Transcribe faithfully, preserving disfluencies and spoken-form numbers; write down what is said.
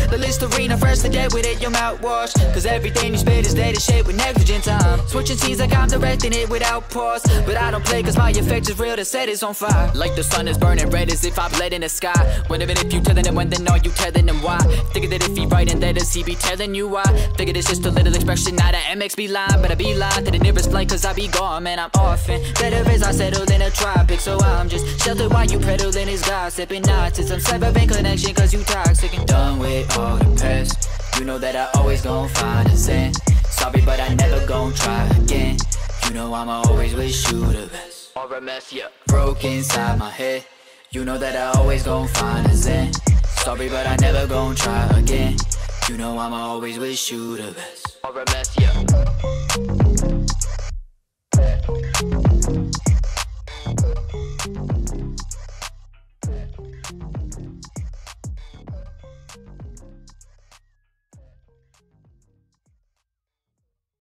The Listerine, fresh to death with it, your mouthwash. Cause everything you spit is dated shit with negligent time. Switching scenes like I'm directing it without pause. But I don't play cause my effect is real, the set is on fire. Like the sun is burning red as if I'm bled in the sky. What even if you telling him when, then are you telling him why? Figure that if he writing that, does he be telling you why? Figure it's just a little expression, not a M X be line. But I be lying to the nearest flight cause I be gone, man, I'm often. Better as I settle in a tropic, so I'm just sheltered while you peddling his gossip. And not since I'm severing connection cause you toxic. And done with all the past, you know that I always gon' find a zen. Sorry but I never gon' try again. You know I'ma always wish you the best. Or a mess, yeah. Broke inside my head, you know that I always gon' find a zen. Sorry but I never gon' try again. You know I'ma always wish you the best. Or a mess, yeah.